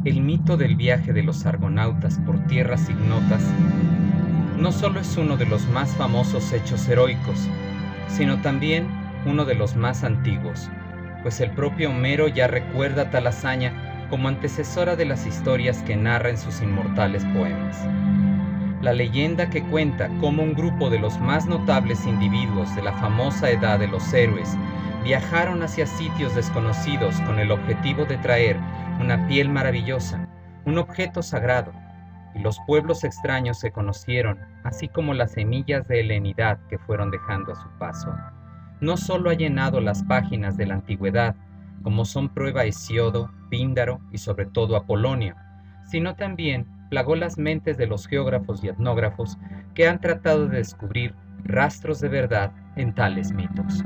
El mito del viaje de los argonautas por tierras ignotas no solo es uno de los más famosos hechos heroicos, sino también uno de los más antiguos, pues el propio Homero ya recuerda tal hazaña como antecesora de las historias que narra en sus inmortales poemas. La leyenda que cuenta cómo un grupo de los más notables individuos de la famosa edad de los héroes viajaron hacia sitios desconocidos con el objetivo de traer una piel maravillosa, un objeto sagrado, y los pueblos extraños se conocieron, así como las semillas de helenidad que fueron dejando a su paso. No solo ha llenado las páginas de la antigüedad, como son prueba Hesiodo, Píndaro y sobre todo Apolonio, sino también plagó las mentes de los geógrafos y etnógrafos que han tratado de descubrir rastros de verdad en tales mitos.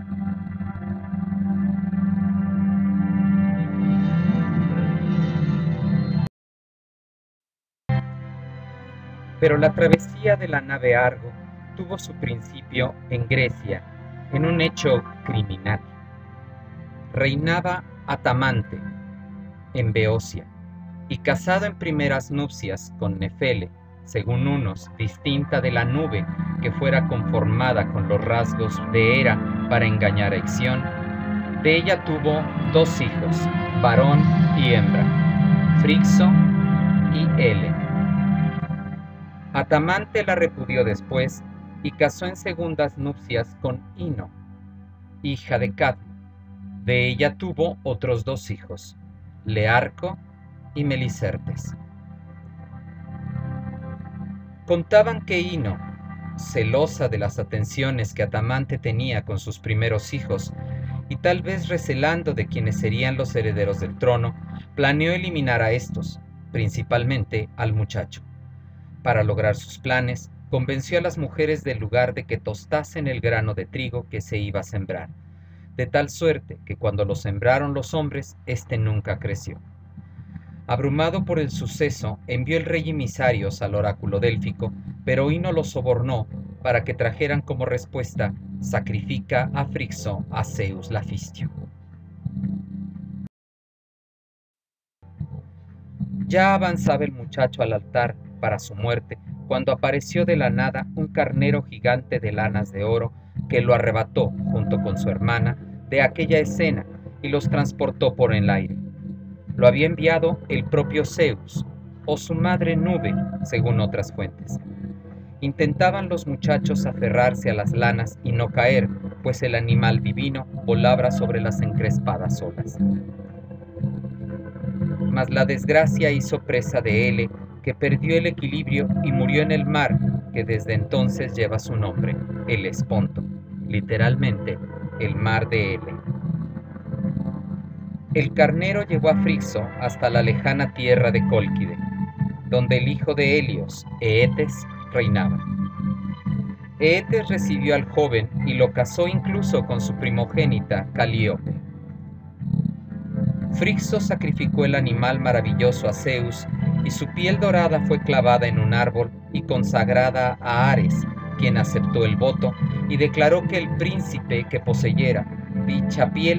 Pero la travesía de la nave Argo tuvo su principio en Grecia, en un hecho criminal. Reinaba Atamante en Beocia, y casado en primeras nupcias con Nefele, según unos, distinta de la nube que fuera conformada con los rasgos de Hera para engañar a Ixión, de ella tuvo 2 hijos, varón y hembra, Frixo y Ele. Atamante la repudió después y casó en segundas nupcias con Ino, hija de Cadmo. De ella tuvo otros 2 hijos, Learco y Melicertes. Contaban que Ino, celosa de las atenciones que Atamante tenía con sus primeros hijos, y tal vez recelando de quienes serían los herederos del trono, planeó eliminar a estos, principalmente al muchacho. Para lograr sus planes, convenció a las mujeres del lugar de que tostasen el grano de trigo que se iba a sembrar, de tal suerte que cuando lo sembraron los hombres, éste nunca creció. Abrumado por el suceso, envió el rey emisarios al oráculo délfico, pero Ino los sobornó para que trajeran como respuesta: sacrifica a Frixo a Zeus Lafistio. Ya avanzaba el muchacho al altar para su muerte, cuando apareció de la nada un carnero gigante de lanas de oro que lo arrebató, junto con su hermana, de aquella escena y los transportó por el aire. Lo había enviado el propio Zeus, o su madre Nube, según otras fuentes. Intentaban los muchachos aferrarse a las lanas y no caer, pues el animal divino volaba sobre las encrespadas olas. Mas la desgracia hizo presa de Ele, que perdió el equilibrio y murió en el mar, que desde entonces lleva su nombre, el Esponto, literalmente el mar de Ele. El carnero llevó a Frixo hasta la lejana tierra de Cólquide, donde el hijo de Helios, Eetes, reinaba. Eetes recibió al joven y lo casó incluso con su primogénita, Calíope. Frixo sacrificó el animal maravilloso a Zeus, y su piel dorada fue clavada en un árbol y consagrada a Ares, quien aceptó el voto y declaró que el príncipe que poseyera dicha piel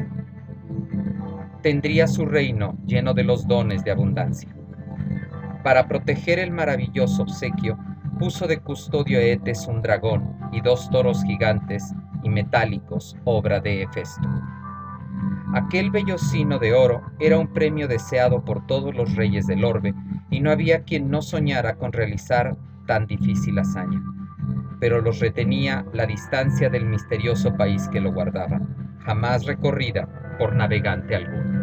tendría su reino lleno de los dones de abundancia. Para proteger el maravilloso obsequio, puso de custodio a Eetes un dragón y 2 toros gigantes y metálicos, obra de Hefesto. Aquel vellocino de oro era un premio deseado por todos los reyes del orbe, y no había quien no soñara con realizar tan difícil hazaña. Pero los retenía la distancia del misterioso país que lo guardaba, jamás recorrida por navegante alguno.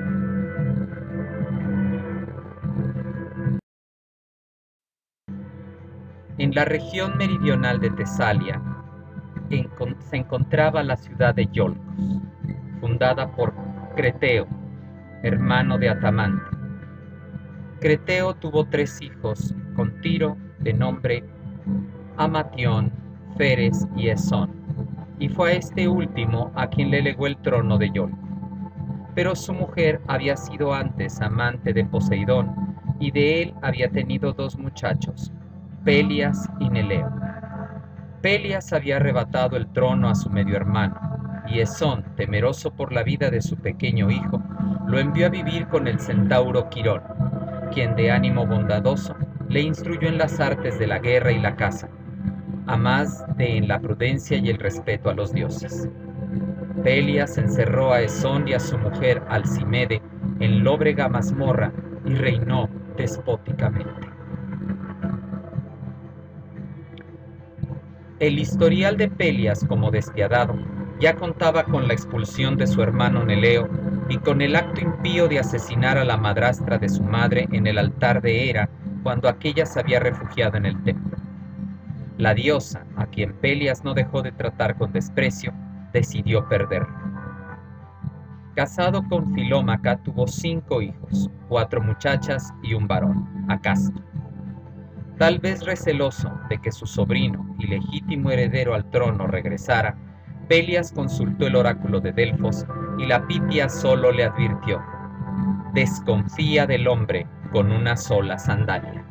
En la región meridional de Tesalia se encontraba la ciudad de Iolcos, fundada por Creteo, hermano de Atamante. Creteo tuvo 3 hijos con Tiro, de nombre Amatión, Feres y Esón, y fue a este último a quien le legó el trono de Iolco. Pero su mujer había sido antes amante de Poseidón, y de él había tenido 2 muchachos, Pelias y Neleo. Pelias había arrebatado el trono a su medio hermano, y Esón, temeroso por la vida de su pequeño hijo, lo envió a vivir con el centauro Quirón, quien de ánimo bondadoso le instruyó en las artes de la guerra y la caza, a más de en la prudencia y el respeto a los dioses. Pelias encerró a Esón y a su mujer Alcimede en lóbrega mazmorra y reinó despóticamente. El historial de Pelias como despiadado ya contaba con la expulsión de su hermano Neleo y con el acto impío de asesinar a la madrastra de su madre en el altar de Hera cuando aquella se había refugiado en el templo. La diosa, a quien Pelias no dejó de tratar con desprecio, decidió perderlo. Casado con Filómaca, tuvo 5 hijos, 4 muchachas y un varón, Acasto. Tal vez receloso de que su sobrino y legítimo heredero al trono regresara, Pelias consultó el oráculo de Delfos y la Pitia solo le advirtió: desconfía del hombre con una sola sandalia.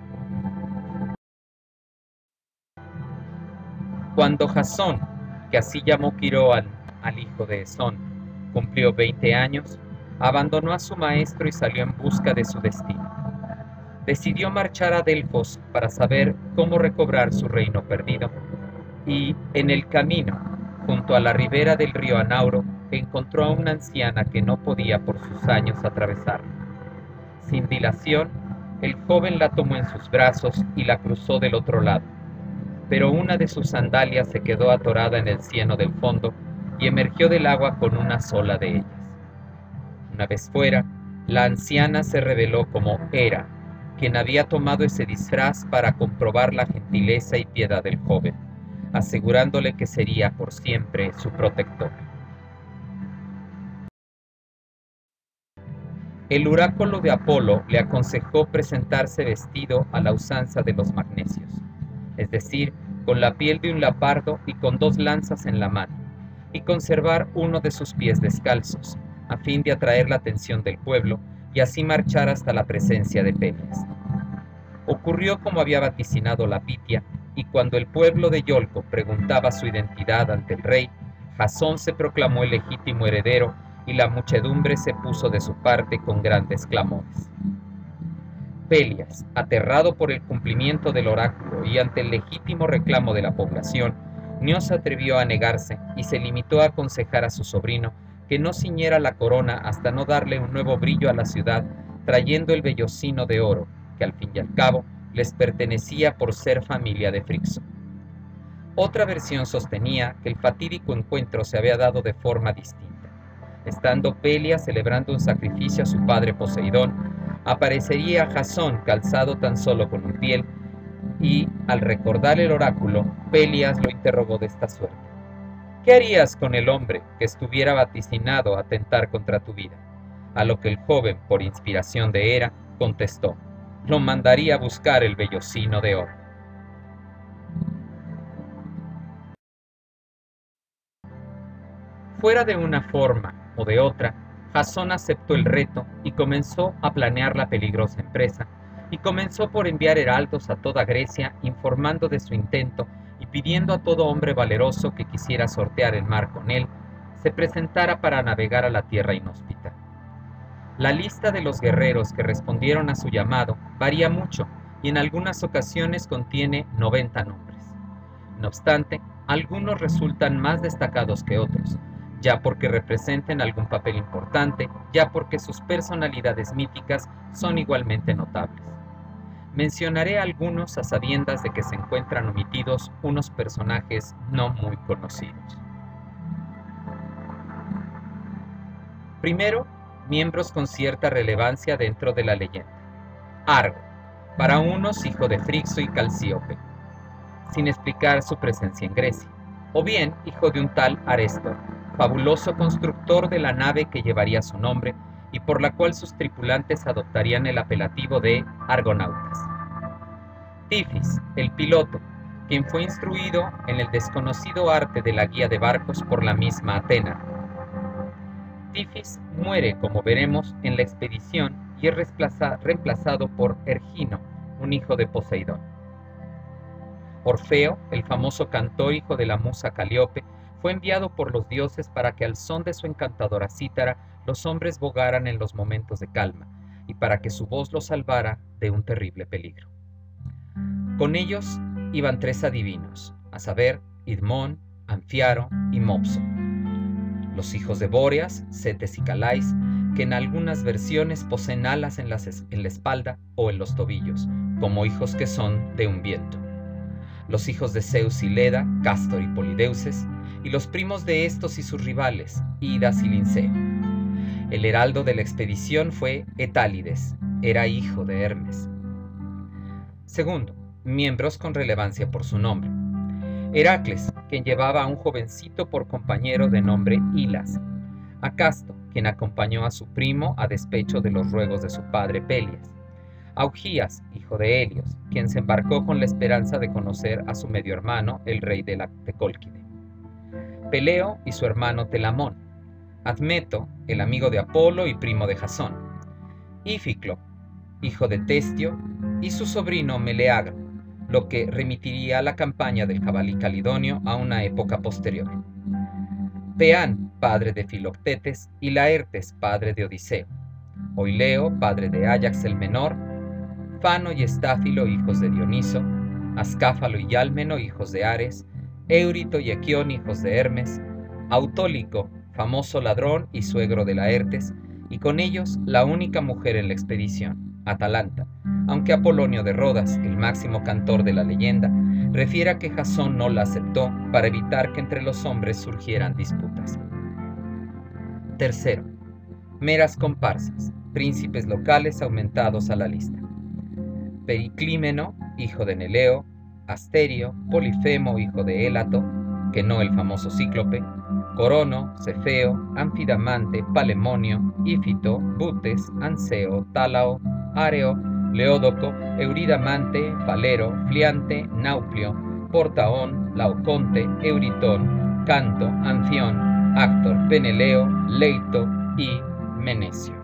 Cuando Jasón, que así llamó Quiroan al hijo de Esón, cumplió 20 años, abandonó a su maestro y salió en busca de su destino. Decidió marchar a Delfos para saber cómo recobrar su reino perdido, y en el camino, junto a la ribera del río Anauro, encontró a una anciana que no podía por sus años atravesarlo. Sin dilación, el joven la tomó en sus brazos y la cruzó del otro lado, pero una de sus sandalias se quedó atorada en el cieno del fondo y emergió del agua con una sola de ellas. Una vez fuera, la anciana se reveló como Hera, quien había tomado ese disfraz para comprobar la gentileza y piedad del joven, asegurándole que sería por siempre su protector. El oráculo de Apolo le aconsejó presentarse vestido a la usanza de los magnesios, es decir, con la piel de un leopardo y con 2 lanzas en la mano, y conservar uno de sus pies descalzos, a fin de atraer la atención del pueblo y así marchar hasta la presencia de Pelias. Ocurrió como había vaticinado la Pitia, y cuando el pueblo de Iolco preguntaba su identidad ante el rey, Jasón se proclamó el legítimo heredero y la muchedumbre se puso de su parte con grandes clamores. Pelias, aterrado por el cumplimiento del oráculo y ante el legítimo reclamo de la población, no se atrevió a negarse y se limitó a aconsejar a su sobrino que no ciñera la corona hasta no darle un nuevo brillo a la ciudad, trayendo el vellocino de oro, que al fin y al cabo les pertenecía por ser familia de Frixo. Otra versión sostenía que el fatídico encuentro se había dado de forma distinta. Estando Pelias celebrando un sacrificio a su padre Poseidón, aparecería Jasón calzado tan solo con un pie, y al recordar el oráculo, Pelias lo interrogó de esta suerte: ¿qué harías con el hombre que estuviera vaticinado a atentar contra tu vida? A lo que el joven, por inspiración de Hera, contestó: lo mandaría a buscar el vellocino de oro. Fuera de una forma o de otra, Jasón aceptó el reto y comenzó a planear la peligrosa empresa, y comenzó por enviar heraldos a toda Grecia informando de su intento y pidiendo a todo hombre valeroso que quisiera sortear el mar con él, se presentara para navegar a la tierra inhóspita. La lista de los guerreros que respondieron a su llamado varía mucho y en algunas ocasiones contiene 90 nombres. No obstante, algunos resultan más destacados que otros, ya porque representen algún papel importante, ya porque sus personalidades míticas son igualmente notables. Mencionaré algunos a sabiendas de que se encuentran omitidos unos personajes no muy conocidos. Primero, miembros con cierta relevancia dentro de la leyenda. Argo, para unos hijo de Frixo y Calcíope, sin explicar su presencia en Grecia, o bien hijo de un tal Arestor, fabuloso constructor de la nave que llevaría su nombre y por la cual sus tripulantes adoptarían el apelativo de argonautas. Tifis, el piloto, quien fue instruido en el desconocido arte de la guía de barcos por la misma Atena. Tifis muere, como veremos, en la expedición y es reemplazado por Ergino, un hijo de Poseidón. Orfeo, el famoso cantor hijo de la musa Calíope, fue enviado por los dioses para que al son de su encantadora cítara los hombres bogaran en los momentos de calma, y para que su voz los salvara de un terrible peligro. Con ellos iban 3 adivinos, a saber, Idmón, Anfiaro y Mopso, los hijos de Bóreas, Cetes y Calais, que en algunas versiones poseen alas en la espalda o en los tobillos, como hijos que son de un viento. Los hijos de Zeus y Leda, Cástor y Polideuces, y los primos de estos y sus rivales, Idas y Linceo. El heraldo de la expedición fue Etálides, era hijo de Hermes. Segundo, miembros con relevancia por su nombre. Heracles, quien llevaba a un jovencito por compañero de nombre Hilas. Acasto, quien acompañó a su primo a despecho de los ruegos de su padre Pelias. Augías, hijo de Helios, quien se embarcó con la esperanza de conocer a su medio hermano, el rey de la Tecólquide. Peleo y su hermano Telamón. Admeto, el amigo de Apolo y primo de Jasón. Íficlo, hijo de Testio, y su sobrino Meleagro, lo que remitiría a la campaña del jabalí calidonio a una época posterior. Peán, padre de Filoctetes, y Laertes, padre de Odiseo. Oileo, padre de Áyax el menor. Fano y Estáfilo, hijos de Dioniso. Ascáfalo y Yálmeno, hijos de Ares. Eurito y Equión, hijos de Hermes. Autólico, famoso ladrón y suegro de Laertes, y con ellos la única mujer en la expedición, Atalanta, aunque Apolonio de Rodas, el máximo cantor de la leyenda, refiere que Jasón no la aceptó para evitar que entre los hombres surgieran disputas. Tercero, meras comparsas, príncipes locales aumentados a la lista. Periclímeno, hijo de Neleo. Asterio, Polifemo, hijo de Élato, que no el famoso Cíclope. Corono, Cefeo, Anfidamante, Palemonio, Ífito, Butes, Anseo, Tálao, Areo, Leódoco, Euridamante, Falero, Fliante, Nauplio, Portaón, Laoconte, Euritón, Canto, Anfión, Actor, Peneleo, Leito y Menecio.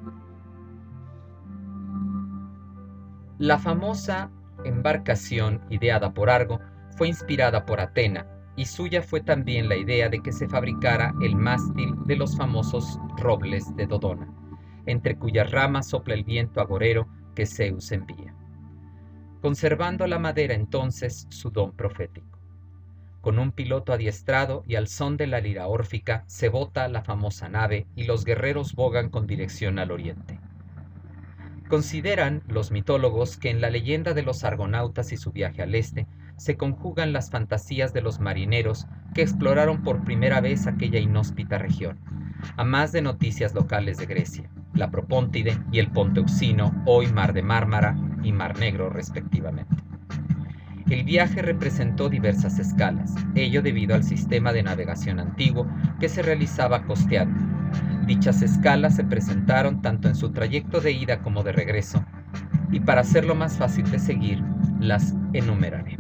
La famosa embarcación ideada por Argo fue inspirada por Atena, y suya fue también la idea de que se fabricara el mástil de los famosos robles de Dodona, entre cuyas ramas sopla el viento agorero que Zeus envía, conservando la madera entonces su don profético. Con un piloto adiestrado y al son de la lira órfica se bota la famosa nave y los guerreros bogan con dirección al oriente. Consideran los mitólogos que en la leyenda de los argonautas y su viaje al este se conjugan las fantasías de los marineros que exploraron por primera vez aquella inhóspita región, a más de noticias locales de Grecia, la Propóntide y el Ponto Euxino, hoy Mar de Mármara y Mar Negro respectivamente. El viaje representó diversas escalas, ello debido al sistema de navegación antiguo que se realizaba costeando. Dichas escalas se presentaron tanto en su trayecto de ida como de regreso, y para hacerlo más fácil de seguir, las enumeraré.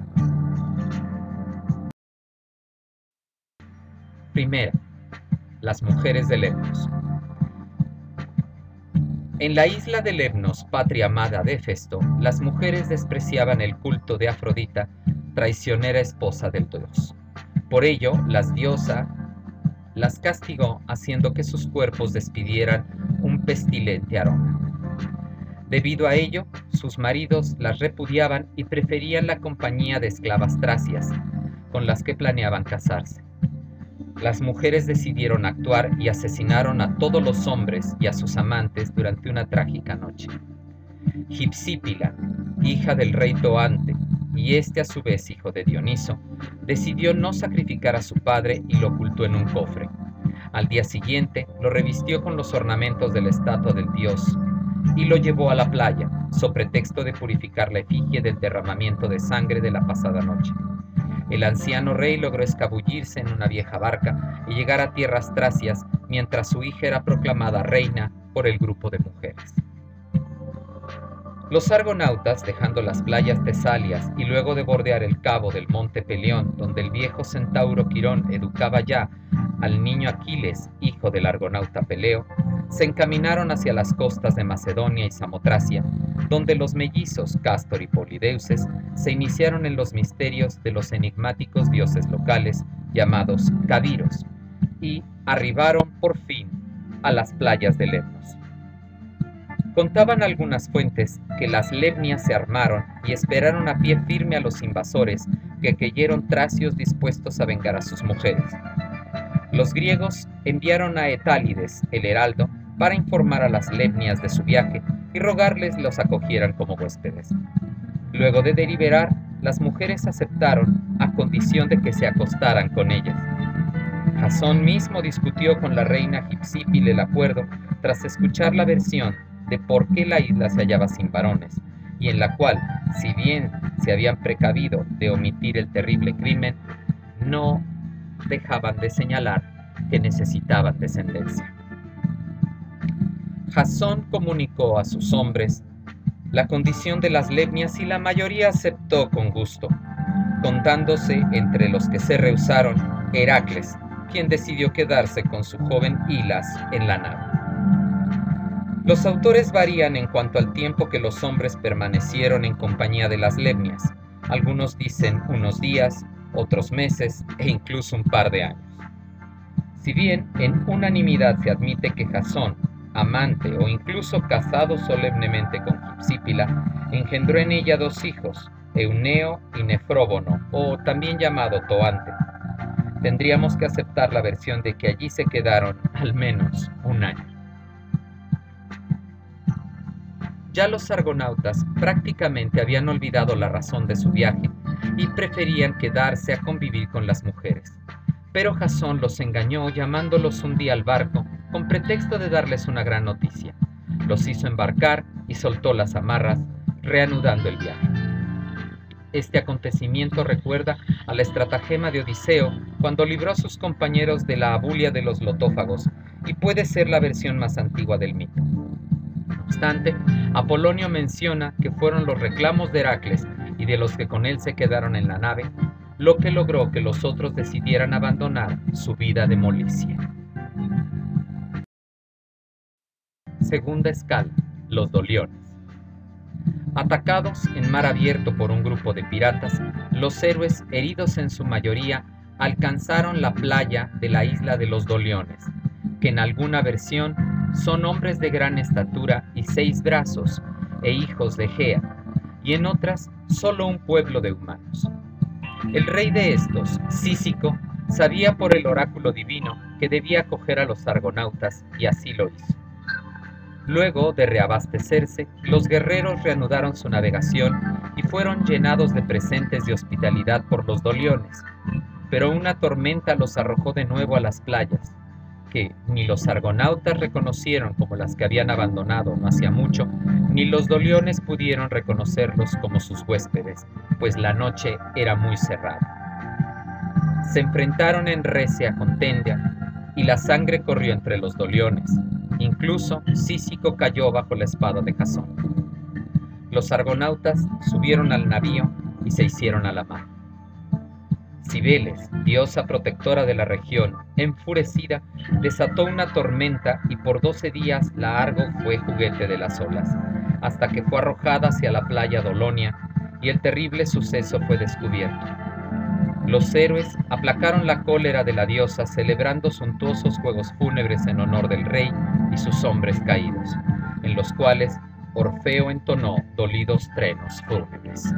Primera, las mujeres de Lemnos. En la isla de Lemnos, patria amada de Hefesto, las mujeres despreciaban el culto de Afrodita, traicionera esposa del dios. Por ello, la diosa las castigó haciendo que sus cuerpos despidieran un pestilente aroma. Debido a ello, sus maridos las repudiaban y preferían la compañía de esclavas tracias, con las que planeaban casarse. Las mujeres decidieron actuar y asesinaron a todos los hombres y a sus amantes durante una trágica noche. Gipsípila, hija del rey Toante, y este a su vez hijo de Dioniso, decidió no sacrificar a su padre y lo ocultó en un cofre. Al día siguiente lo revistió con los ornamentos de la estatua del dios y lo llevó a la playa, so pretexto de purificar la efigie del derramamiento de sangre de la pasada noche. El anciano rey logró escabullirse en una vieja barca y llegar a tierras tracias mientras su hija era proclamada reina por el grupo de mujeres. Los argonautas, dejando las playas tesalias y luego de bordear el cabo del monte Pelión, donde el viejo centauro Quirón educaba ya al niño Aquiles, hijo del argonauta Peleo, se encaminaron hacia las costas de Macedonia y Samotracia, donde los mellizos Cástor y Polideuces se iniciaron en los misterios de los enigmáticos dioses locales llamados Cabiros, y arribaron por fin a las playas de Lemnos. Contaban algunas fuentes que las Lemnias se armaron y esperaron a pie firme a los invasores que cayeron tracios dispuestos a vengar a sus mujeres. Los griegos enviaron a Etálides, el heraldo, para informar a las Lemnias de su viaje y rogarles los acogieran como huéspedes. Luego de deliberar, las mujeres aceptaron a condición de que se acostaran con ellas. Jasón mismo discutió con la reina Hipsípile el acuerdo tras escuchar la versión de por qué la isla se hallaba sin varones, y en la cual, si bien se habían precavido de omitir el terrible crimen, no dejaban de señalar que necesitaban descendencia. Jasón comunicó a sus hombres la condición de las Lemnias y la mayoría aceptó con gusto, contándose entre los que se rehusaron Heracles, quien decidió quedarse con su joven Hilas en la nave. Los autores varían en cuanto al tiempo que los hombres permanecieron en compañía de las Lemnias. Algunos dicen unos días, otros meses e incluso un par de años. Si bien en unanimidad se admite que Jasón, amante o incluso casado solemnemente con Hipsípila, engendró en ella 2 hijos, Euneo y Nefróbono, o también llamado Toante, tendríamos que aceptar la versión de que allí se quedaron al menos un año. Ya los argonautas prácticamente habían olvidado la razón de su viaje y preferían quedarse a convivir con las mujeres. Pero Jasón los engañó llamándolos un día al barco con pretexto de darles una gran noticia. Los hizo embarcar y soltó las amarras, reanudando el viaje. Este acontecimiento recuerda a la estratagema de Odiseo cuando libró a sus compañeros de la abulia de los lotófagos y puede ser la versión más antigua del mito. No obstante, Apolonio menciona que fueron los reclamos de Heracles y de los que con él se quedaron en la nave lo que logró que los otros decidieran abandonar su vida de molicie. Segunda escala, los Doliones. Atacados en mar abierto por un grupo de piratas, los héroes, heridos en su mayoría, alcanzaron la playa de la isla de los Doliones, que en alguna versión son hombres de gran estatura y 6 brazos, e hijos de Gea, y en otras solo un pueblo de humanos. El rey de estos, Cícico, sabía por el oráculo divino que debía acoger a los argonautas y así lo hizo. Luego de reabastecerse, los guerreros reanudaron su navegación y fueron llenados de presentes de hospitalidad por los Doliones, pero una tormenta los arrojó de nuevo a las playas, que ni los argonautas reconocieron como las que habían abandonado no hacía mucho, ni los Doliones pudieron reconocerlos como sus huéspedes, pues la noche era muy cerrada. Se enfrentaron en recia contienda y la sangre corrió entre los Doliones. Incluso Cícico cayó bajo la espada de Jasón. Los argonautas subieron al navío y se hicieron a la mar. Cibeles, diosa protectora de la región, enfurecida, desató una tormenta y por 12 días la Argo fue juguete de las olas, hasta que fue arrojada hacia la playa Dolonia y el terrible suceso fue descubierto. Los héroes aplacaron la cólera de la diosa celebrando suntuosos juegos fúnebres en honor del rey y sus hombres caídos, en los cuales Orfeo entonó dolidos trenos fúnebres.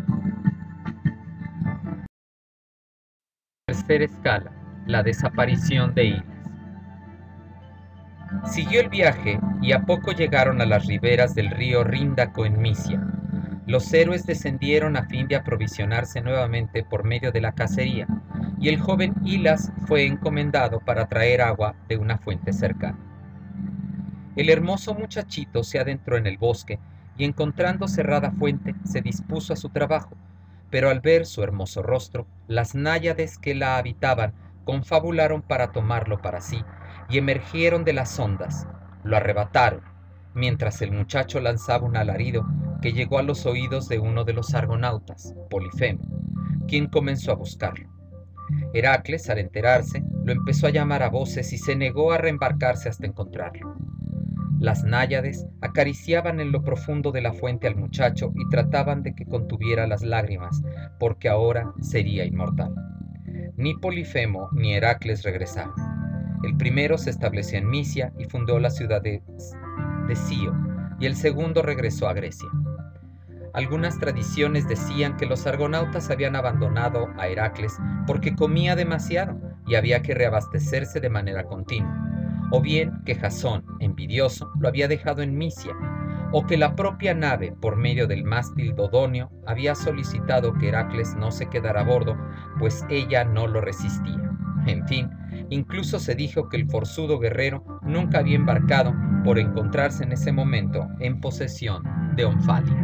Tercera escala, la desaparición de Hilas. Siguió el viaje y a poco llegaron a las riberas del río Ríndaco en Misia. Los héroes descendieron a fin de aprovisionarse nuevamente por medio de la cacería, y el joven Hilas fue encomendado para traer agua de una fuente cercana. El hermoso muchachito se adentró en el bosque y encontrando cerrada fuente se dispuso a su trabajo, pero al ver su hermoso rostro, las náyades que la habitaban confabularon para tomarlo para sí y emergieron de las ondas, lo arrebataron, mientras el muchacho lanzaba un alarido que llegó a los oídos de uno de los argonautas, Polifemo, quien comenzó a buscarlo. Heracles, al enterarse, lo empezó a llamar a voces y se negó a reembarcarse hasta encontrarlo. Las náyades acariciaban en lo profundo de la fuente al muchacho y trataban de que contuviera las lágrimas, porque ahora sería inmortal. Ni Polifemo ni Heracles regresaron. El primero se estableció en Misia y fundó la ciudad de Cio, y el segundo regresó a Grecia. Algunas tradiciones decían que los argonautas habían abandonado a Heracles porque comía demasiado y había que reabastecerse de manera continua, o bien que Jasón, envidioso, lo había dejado en Misia, o que la propia nave, por medio del mástil Dodonio, había solicitado que Heracles no se quedara a bordo, pues ella no lo resistía. En fin, incluso se dijo que el forzudo guerrero nunca había embarcado por encontrarse en ese momento en posesión de Onfalia.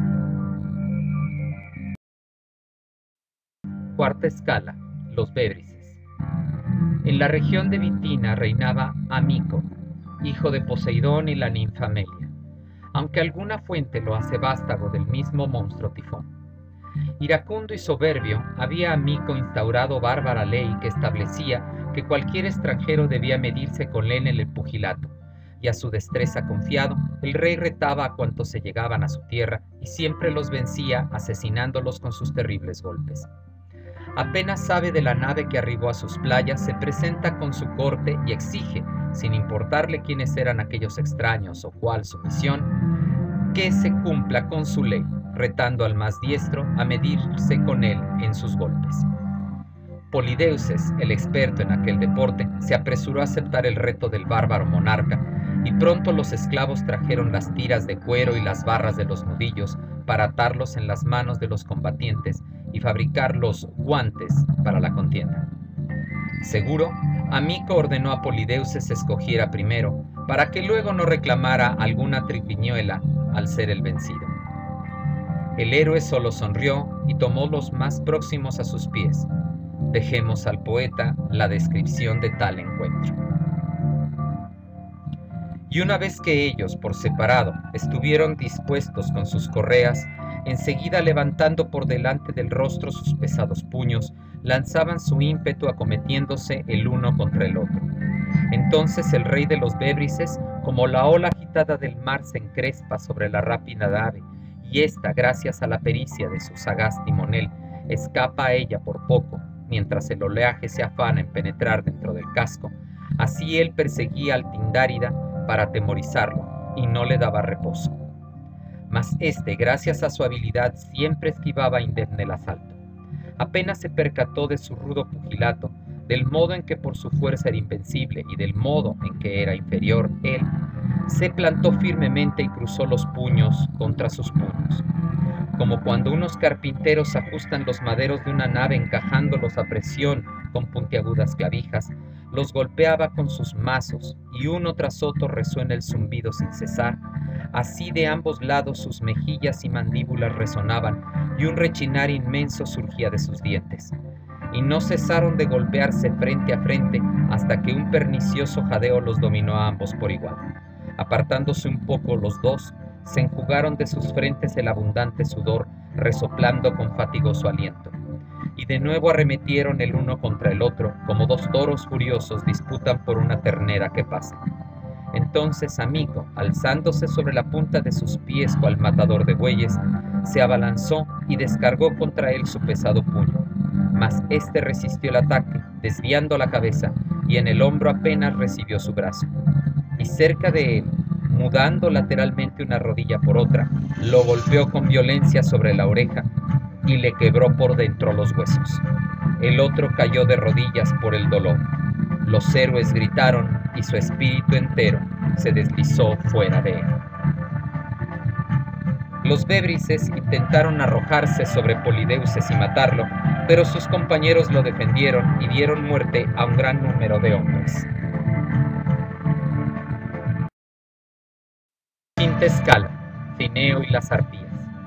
Cuarta escala, los Bébrices. En la región de Bitina reinaba Amico, hijo de Poseidón y la ninfa Melia, aunque alguna fuente lo hace vástago del mismo monstruo Tifón. Iracundo y soberbio, había Amico instaurado bárbara ley que establecía que cualquier extranjero debía medirse con él en el pugilato, y a su destreza confiado, el rey retaba a cuantos se llegaban a su tierra y siempre los vencía asesinándolos con sus terribles golpes. Apenas sabe de la nave que arribó a sus playas, se presenta con su corte y exige, sin importarle quiénes eran aquellos extraños o cuál su misión, que se cumpla con su ley, retando al más diestro a medirse con él en sus golpes. Polideuces, el experto en aquel deporte, se apresuró a aceptar el reto del bárbaro monarca, y pronto los esclavos trajeron las tiras de cuero y las barras de los nudillos para atarlos en las manos de los combatientes y fabricar los guantes para la contienda. Seguro, Amico ordenó a Polideuces escogiera primero, para que luego no reclamara alguna triquiñuela al ser el vencido. El héroe solo sonrió y tomó los más próximos a sus pies. Dejemos al poeta la descripción de tal encuentro. Y una vez que ellos, por separado, estuvieron dispuestos con sus correas, enseguida levantando por delante del rostro sus pesados puños, lanzaban su ímpetu acometiéndose el uno contra el otro. Entonces el rey de los Bébrices, como la ola agitada del mar, se encrespa sobre la rápida nave, y ésta, gracias a la pericia de su sagaz timonel, escapa a ella por poco, mientras el oleaje se afana en penetrar dentro del casco. Así él perseguía al Tindárida para atemorizarlo, y no le daba reposo. Mas éste, gracias a su habilidad, siempre esquivaba indemne el asalto. Apenas se percató de su rudo pugilato, del modo en que por su fuerza era invencible y del modo en que era inferior él, se plantó firmemente y cruzó los puños contra sus puños. Como cuando unos carpinteros ajustan los maderos de una nave encajándolos a presión con puntiagudas clavijas, los golpeaba con sus mazos, y uno tras otro resuena el zumbido sin cesar. Así de ambos lados sus mejillas y mandíbulas resonaban, y un rechinar inmenso surgía de sus dientes. Y no cesaron de golpearse frente a frente hasta que un pernicioso jadeo los dominó a ambos por igual. Apartándose un poco los dos, se enjugaron de sus frentes el abundante sudor, resoplando con fatigoso aliento. Y de nuevo arremetieron el uno contra el otro, como dos toros furiosos disputan por una ternera que pasa. Entonces Amico, alzándose sobre la punta de sus pies cual matador de bueyes, se abalanzó y descargó contra él su pesado puño. Mas éste resistió el ataque, desviando la cabeza, y en el hombro apenas recibió su brazo. Y cerca de él, mudando lateralmente una rodilla por otra, lo golpeó con violencia sobre la oreja y le quebró por dentro los huesos. El otro cayó de rodillas por el dolor. Los héroes gritaron y su espíritu entero se deslizó fuera de él. Los Bébrices intentaron arrojarse sobre Polideuces y matarlo, pero sus compañeros lo defendieron y dieron muerte a un gran número de hombres. Quinta escala, Fineo y las arpías.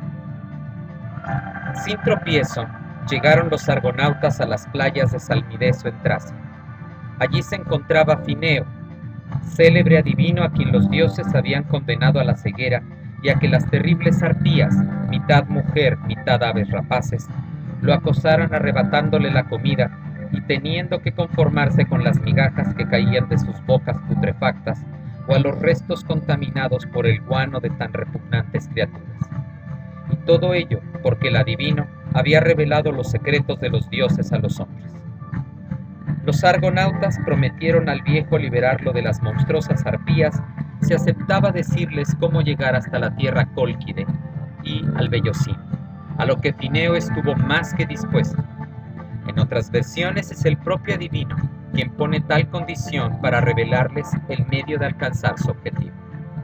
Sin tropiezo, llegaron los argonautas a las playas de Salmideso en Tracia. Allí se encontraba Fineo, célebre adivino a quien los dioses habían condenado a la ceguera y a que las terribles arpías, mitad mujer, mitad aves rapaces, lo acosaran arrebatándole la comida y teniendo que conformarse con las migajas que caían de sus bocas putrefactas o a los restos contaminados por el guano de tan repugnantes criaturas. Y todo ello porque el adivino había revelado los secretos de los dioses a los hombres. Los argonautas prometieron al viejo liberarlo de las monstruosas arpías se aceptaba decirles cómo llegar hasta la tierra Cólquide y al Bellocín, a lo que Fineo estuvo más que dispuesto. En otras versiones es el propio adivino quien pone tal condición para revelarles el medio de alcanzar su objetivo.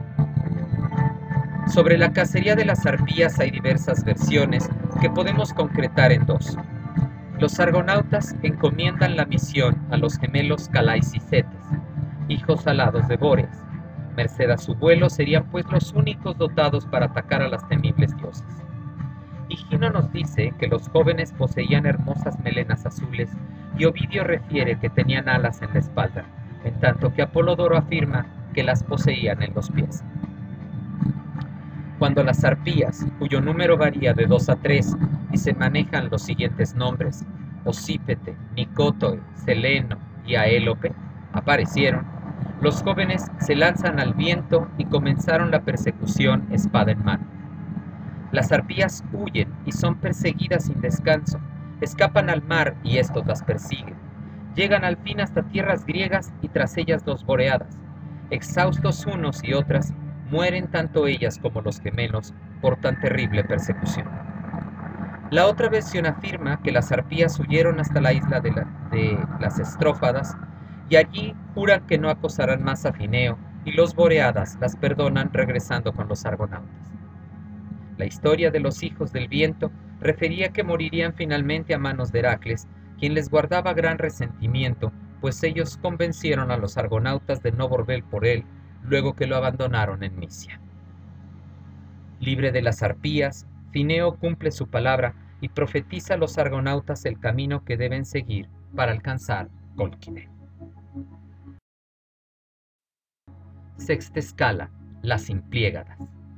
Sobre la cacería de las arpías hay diversas versiones que podemos concretar en dos. Los argonautas encomiendan la misión a los gemelos Calais y Cetes, hijos alados de Bóreas. Merced a su vuelo serían pues los únicos dotados para atacar a las temibles diosas. Higino nos dice que los jóvenes poseían hermosas melenas azules y Ovidio refiere que tenían alas en la espalda, en tanto que Apolodoro afirma que las poseían en los pies. Cuando las arpías, cuyo número varía de 2 a 3 y se manejan los siguientes nombres, Osípete, Nicótoe, Seleno y Aélope, aparecieron, los jóvenes se lanzan al viento y comenzaron la persecución espada en mano. Las arpías huyen y son perseguidas sin descanso, escapan al mar y estos las persiguen. Llegan al fin hasta tierras griegas y tras ellas los Boreadas. Exhaustos unos y otras, mueren tanto ellas como los gemelos por tan terrible persecución. La otra versión afirma que las arpías huyeron hasta la isla de las Estrófadas y allí juran que no acosarán más a Fineo y los Boreadas las perdonan regresando con los argonautas. La historia de los hijos del viento refería que morirían finalmente a manos de Heracles, quien les guardaba gran resentimiento, pues ellos convencieron a los argonautas de no volver por él luego que lo abandonaron en Misia. Libre de las arpías, Fineo cumple su palabra y profetiza a los argonautas el camino que deben seguir para alcanzar Cólquide. Sexta escala, las Impliégadas.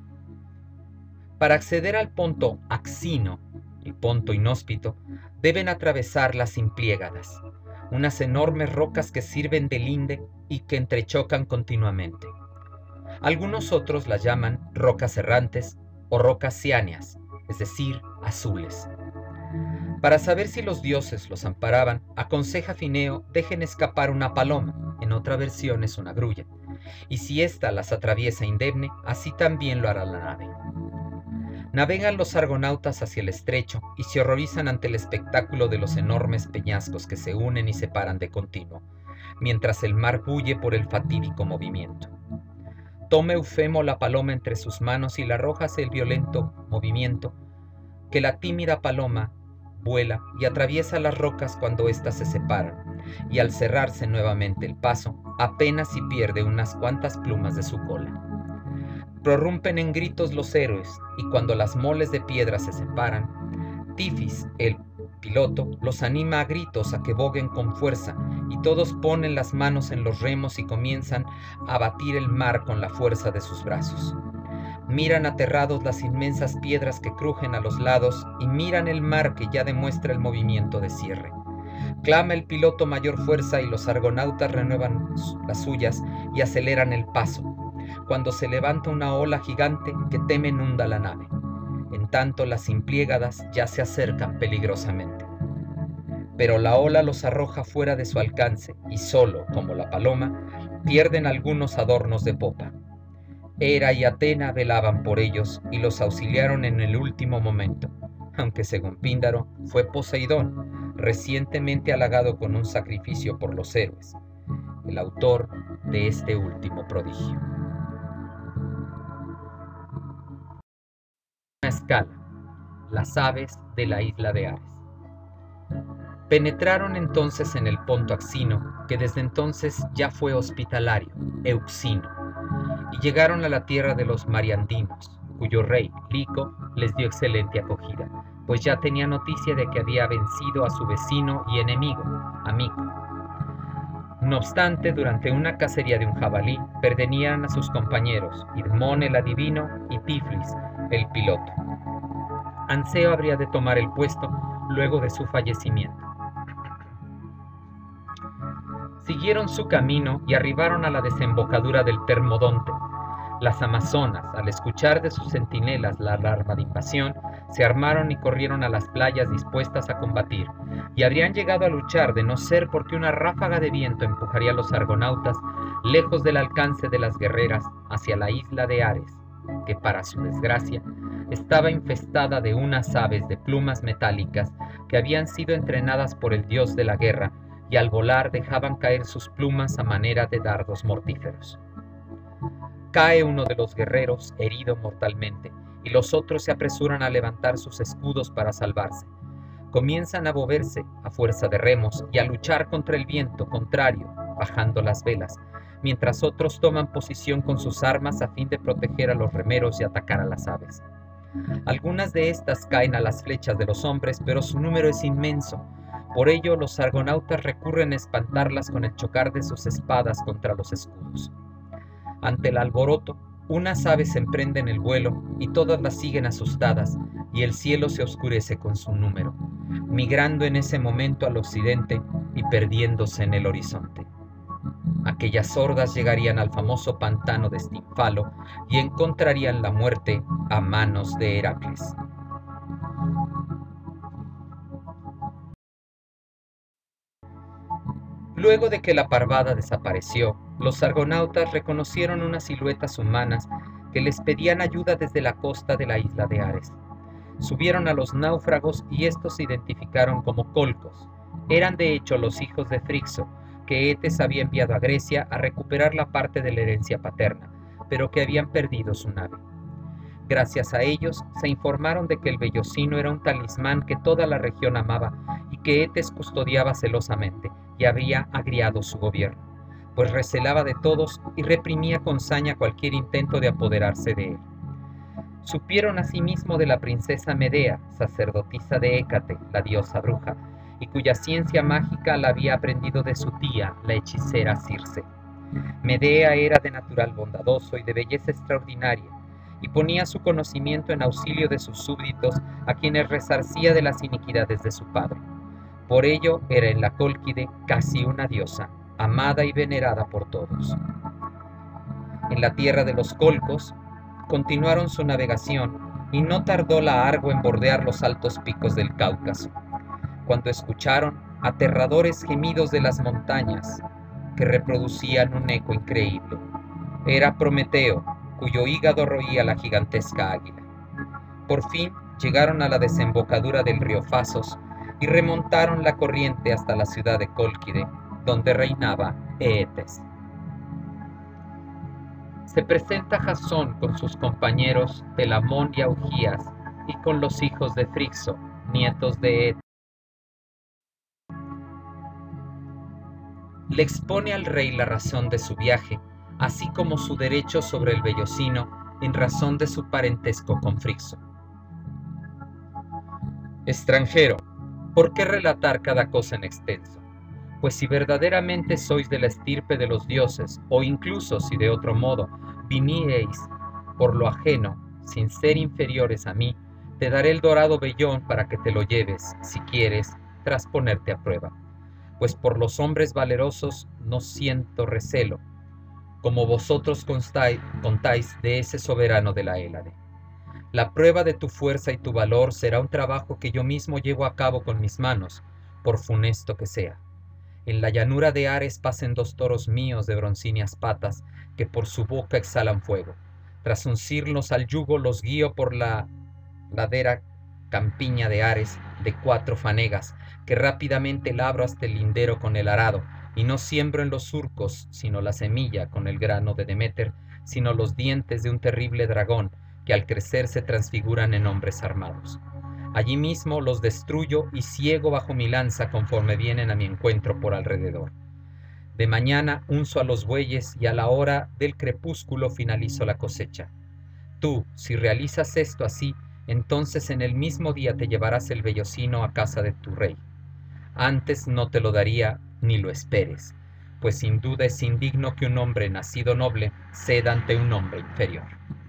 Para acceder al Ponto Axino, el Ponto Inhóspito, deben atravesar las Impliégadas, unas enormes rocas que sirven de linde y que entrechocan continuamente. Algunos otros las llaman rocas errantes o rocas ciáneas, es decir, azules. Para saber si los dioses los amparaban, aconseja Fineo dejen escapar una paloma, en otra versión es una grulla, y si ésta las atraviesa indemne, así también lo hará la nave. Navegan los argonautas hacia el estrecho y se horrorizan ante el espectáculo de los enormes peñascos que se unen y separan de continuo, mientras el mar bulle por el fatídico movimiento. Toma Eufemo la paloma entre sus manos y la arroja hacia el violento movimiento, que la tímida paloma vuela y atraviesa las rocas cuando éstas se separan, y al cerrarse nuevamente el paso, apenas si pierde unas cuantas plumas de su cola. Prorrumpen en gritos los héroes, y cuando las moles de piedra se separan, Tifis, el piloto, los anima a gritos a que boguen con fuerza, y todos ponen las manos en los remos y comienzan a batir el mar con la fuerza de sus brazos. Miran aterrados las inmensas piedras que crujen a los lados y miran el mar que ya demuestra el movimiento de cierre. Clama el piloto mayor fuerza y los argonautas renuevan las suyas y aceleran el paso, cuando se levanta una ola gigante que teme inunda la nave. En tanto las Impliégadas ya se acercan peligrosamente. Pero la ola los arroja fuera de su alcance y solo, como la paloma, pierden algunos adornos de popa. Hera y Atena velaban por ellos y los auxiliaron en el último momento, aunque según Píndaro fue Poseidón, recientemente halagado con un sacrificio por los héroes, el autor de este último prodigio. Una escala, las aves de la isla de Ares. Penetraron entonces en el Ponto Axino, que desde entonces ya fue hospitalario, Euxino, y llegaron a la tierra de los Mariandinos, cuyo rey, Lico, les dio excelente acogida, pues ya tenía noticia de que había vencido a su vecino y enemigo, Amico. No obstante, durante una cacería de un jabalí, perderían a sus compañeros, Idmón el adivino y Tiflis, el piloto. Anseo habría de tomar el puesto luego de su fallecimiento. Siguieron su camino y arribaron a la desembocadura del Termodonte. Las amazonas, al escuchar de sus centinelas la alarma de invasión, se armaron y corrieron a las playas dispuestas a combatir, y habrían llegado a luchar de no ser porque una ráfaga de viento empujaría a los argonautas lejos del alcance de las guerreras, hacia la isla de Ares, que para su desgracia estaba infestada de unas aves de plumas metálicas que habían sido entrenadas por el dios de la guerra y al volar dejaban caer sus plumas a manera de dardos mortíferos. Cae uno de los guerreros herido mortalmente y los otros se apresuran a levantar sus escudos para salvarse. Comienzan a moverse a fuerza de remos y a luchar contra el viento contrario, bajando las velas, mientras otros toman posición con sus armas a fin de proteger a los remeros y atacar a las aves. Algunas de estas caen a las flechas de los hombres, pero su número es inmenso. Por ello, los argonautas recurren a espantarlas con el chocar de sus espadas contra los escudos. Ante el alboroto, unas aves emprenden el vuelo y todas las siguen asustadas, y el cielo se oscurece con su número, migrando en ese momento al occidente y perdiéndose en el horizonte. Aquellas sordas llegarían al famoso pantano de Estinfalo y encontrarían la muerte a manos de Heracles. Luego de que la parvada desapareció, los argonautas reconocieron unas siluetas humanas que les pedían ayuda desde la costa de la isla de Ares. Subieron a los náufragos y estos se identificaron como colcos. Eran de hecho los hijos de Frixo, que Eetes había enviado a Grecia a recuperar la parte de la herencia paterna, pero que habían perdido su nave. Gracias a ellos, se informaron de que el vellocino era un talismán que toda la región amaba y que Eetes custodiaba celosamente y había agriado su gobierno, pues recelaba de todos y reprimía con saña cualquier intento de apoderarse de él. Supieron asimismo de la princesa Medea, sacerdotisa de Hécate, la diosa bruja, y cuya ciencia mágica la había aprendido de su tía, la hechicera Circe. Medea era de natural bondadoso y de belleza extraordinaria, y ponía su conocimiento en auxilio de sus súbditos, a quienes resarcía de las iniquidades de su padre. Por ello era en la Cólquide casi una diosa, amada y venerada por todos. En la tierra de los Colcos continuaron su navegación, y no tardó la Argo en bordear los altos picos del Cáucaso, cuando escucharon aterradores gemidos de las montañas que reproducían un eco increíble. Era Prometeo, cuyo hígado roía la gigantesca águila. Por fin llegaron a la desembocadura del río Fasos y remontaron la corriente hasta la ciudad de Cólquide, donde reinaba Eetes. Se presenta Jasón con sus compañeros Telamón y Augías y con los hijos de Frixo, nietos de Eetes. Le expone al rey la razón de su viaje, así como su derecho sobre el vellocino en razón de su parentesco con Frixo. Extranjero, ¿por qué relatar cada cosa en extenso? Pues si verdaderamente sois de la estirpe de los dioses, o incluso si de otro modo viniereis por lo ajeno, sin ser inferiores a mí, te daré el dorado vellón para que te lo lleves, si quieres, tras ponerte a prueba. Pues por los hombres valerosos no siento recelo, como vosotros contáis de ese soberano de la Hélade. La prueba de tu fuerza y tu valor será un trabajo que yo mismo llevo a cabo con mis manos, por funesto que sea. En la llanura de Ares pasen 2 toros míos de broncíneas patas, que por su boca exhalan fuego. Tras uncirlos al yugo los guío por la ladera campiña de Ares de 4 fanegas, que rápidamente labro hasta el lindero con el arado, y no siembro en los surcos, sino la semilla con el grano de Deméter, sino los dientes de un terrible dragón, que al crecer se transfiguran en hombres armados. Allí mismo los destruyo y ciego bajo mi lanza conforme vienen a mi encuentro por alrededor. De mañana unzo a los bueyes y a la hora del crepúsculo finalizo la cosecha. Tú, si realizas esto así, entonces en el mismo día te llevarás el vellocino a casa de tu rey. Antes no te lo daría ni lo esperes, pues sin duda es indigno que un hombre nacido noble ceda ante un hombre inferior.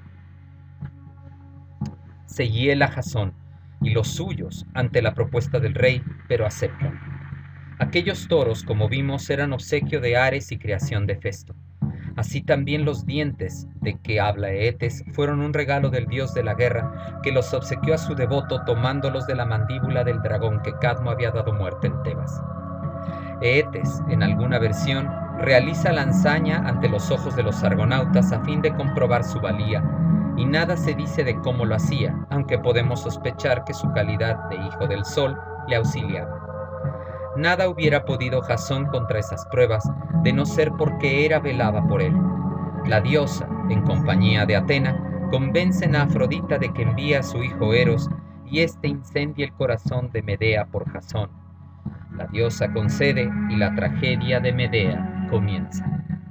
Se hiela Jasón y los suyos ante la propuesta del rey, pero aceptan. Aquellos toros, como vimos, eran obsequio de Ares y creación de Festo. Así también los dientes de que habla Eetes fueron un regalo del dios de la guerra, que los obsequió a su devoto tomándolos de la mandíbula del dragón que Cadmo había dado muerte en Tebas. Eetes, en alguna versión, realiza la hazaña ante los ojos de los argonautas a fin de comprobar su valía, y nada se dice de cómo lo hacía, aunque podemos sospechar que su calidad de hijo del sol le auxiliaba. Nada hubiera podido Jasón contra esas pruebas, de no ser porque Hera velaba por él. La diosa, en compañía de Atena, convencen a Afrodita de que envía a su hijo Eros, y éste incendia el corazón de Medea por Jasón. La diosa concede y la tragedia de Medea comienza.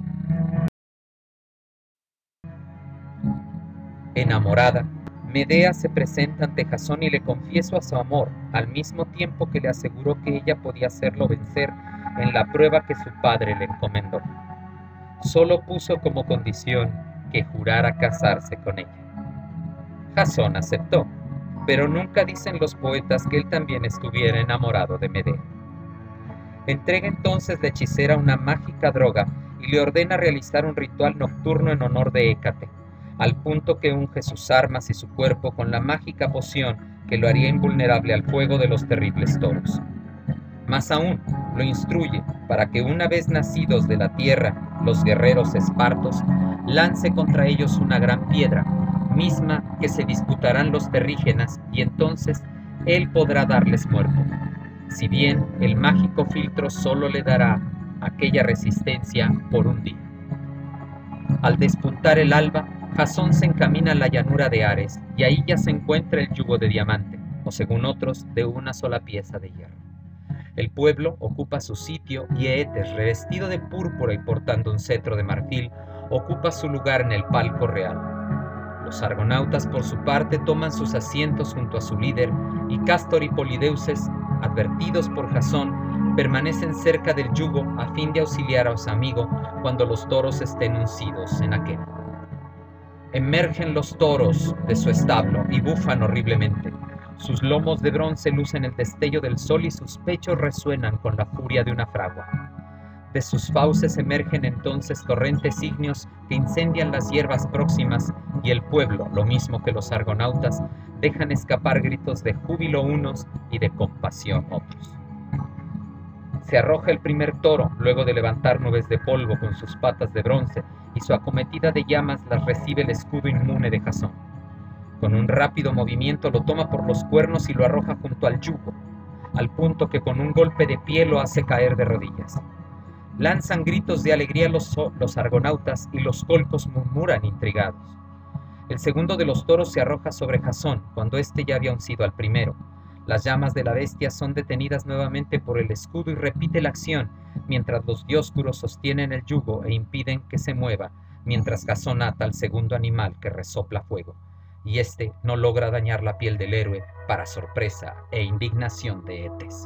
Enamorada, Medea se presenta ante Jasón y le confiesa su amor, al mismo tiempo que le aseguró que ella podía hacerlo vencer en la prueba que su padre le encomendó. Solo puso como condición que jurara casarse con ella. Jasón aceptó, pero nunca dicen los poetas que él también estuviera enamorado de Medea. Entrega entonces la hechicera una mágica droga y le ordena realizar un ritual nocturno en honor de Hécate, al punto que unge sus armas y su cuerpo con la mágica poción que lo haría invulnerable al fuego de los terribles toros. Más aún, lo instruye para que una vez nacidos de la tierra los guerreros espartos, lance contra ellos una gran piedra, misma que se disputarán los terrígenas, y entonces él podrá darles muerte. Si bien el mágico filtro solo le dará aquella resistencia por un día. Al despuntar el alba, Jasón se encamina a la llanura de Ares, y ahí ya se encuentra el yugo de diamante, o según otros, de una sola pieza de hierro. El pueblo ocupa su sitio y Eetes, revestido de púrpura y portando un cetro de marfil, ocupa su lugar en el palco real. Los argonautas, por su parte, toman sus asientos junto a su líder, y Cástor y Polideuces, advertidos por Jasón, permanecen cerca del yugo a fin de auxiliar a su amigo cuando los toros estén uncidos en aquel. Emergen los toros de su establo y bufan horriblemente. Sus lomos de bronce lucen el destello del sol y sus pechos resuenan con la furia de una fragua. De sus fauces emergen entonces torrentes ígneos que incendian las hierbas próximas, y el pueblo, lo mismo que los argonautas, dejan escapar gritos de júbilo unos y de compasión otros. Se arroja el primer toro, luego de levantar nubes de polvo con sus patas de bronce, y su acometida de llamas las recibe el escudo inmune de Jasón. Con un rápido movimiento lo toma por los cuernos y lo arroja junto al yugo, al punto que con un golpe de pie lo hace caer de rodillas. Lanzan gritos de alegría los argonautas y los colcos murmuran intrigados. El segundo de los toros se arroja sobre Jasón, cuando éste ya había uncido al primero. Las llamas de la bestia son detenidas nuevamente por el escudo y repite la acción, mientras los dioscuros sostienen el yugo e impiden que se mueva, mientras Jasón ata al segundo animal que resopla fuego, y éste no logra dañar la piel del héroe, para sorpresa e indignación de Eetes.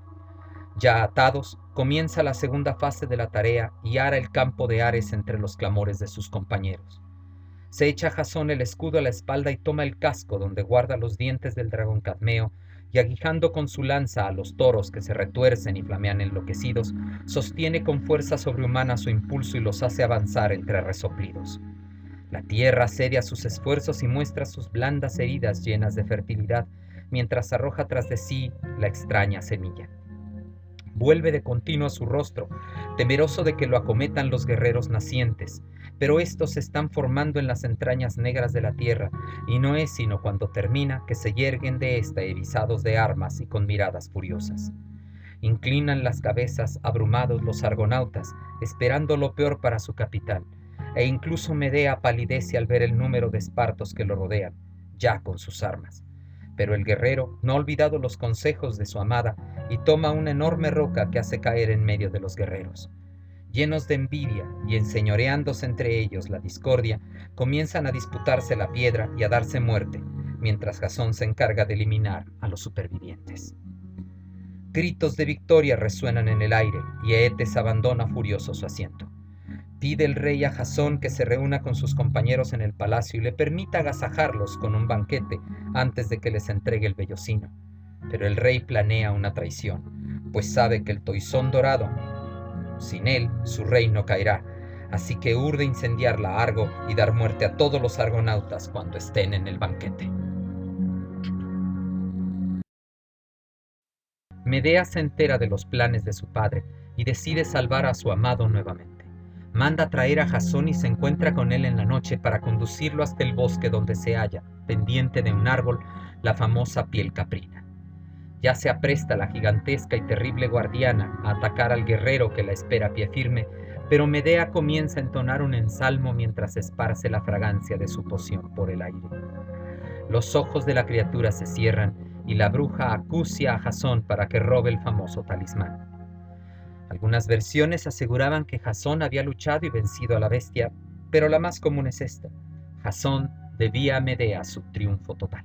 Ya atados, comienza la segunda fase de la tarea y ara el campo de Ares entre los clamores de sus compañeros. Se echa Jasón el escudo a la espalda y toma el casco donde guarda los dientes del dragón Cadmeo, y aguijando con su lanza a los toros que se retuercen y flamean enloquecidos, sostiene con fuerza sobrehumana su impulso y los hace avanzar entre resoplidos. La tierra cede a sus esfuerzos y muestra sus blandas heridas llenas de fertilidad, mientras arroja tras de sí la extraña semilla. Vuelve de continuo a su rostro, temeroso de que lo acometan los guerreros nacientes, pero estos se están formando en las entrañas negras de la tierra, y no es sino cuando termina que se yerguen de ésta erizados de armas y con miradas furiosas. Inclinan las cabezas abrumados los argonautas, esperando lo peor para su capital, e incluso Medea palidece al ver el número de espartos que lo rodean, ya con sus armas. Pero el guerrero no ha olvidado los consejos de su amada y toma una enorme roca que hace caer en medio de los guerreros. Llenos de envidia y enseñoreándose entre ellos la discordia, comienzan a disputarse la piedra y a darse muerte, mientras Jasón se encarga de eliminar a los supervivientes. Gritos de victoria resuenan en el aire y Eetes abandona furioso su asiento. Pide el rey a Jasón que se reúna con sus compañeros en el palacio y le permita agasajarlos con un banquete antes de que les entregue el vellocino. Pero el rey planea una traición, pues sabe que el toisón dorado, sin él, su reino caerá, así que urde incendiar la Argo y dar muerte a todos los argonautas cuando estén en el banquete. Medea se entera de los planes de su padre y decide salvar a su amado nuevamente. Manda traer a Jasón y se encuentra con él en la noche para conducirlo hasta el bosque donde se halla, pendiente de un árbol, la famosa piel caprina. Ya se apresta la gigantesca y terrible guardiana a atacar al guerrero que la espera a pie firme, pero Medea comienza a entonar un ensalmo mientras esparce la fragancia de su poción por el aire. Los ojos de la criatura se cierran y la bruja acucia a Jasón para que robe el famoso talismán. Algunas versiones aseguraban que Jasón había luchado y vencido a la bestia, pero la más común es esta: Jasón debía a Medea su triunfo total.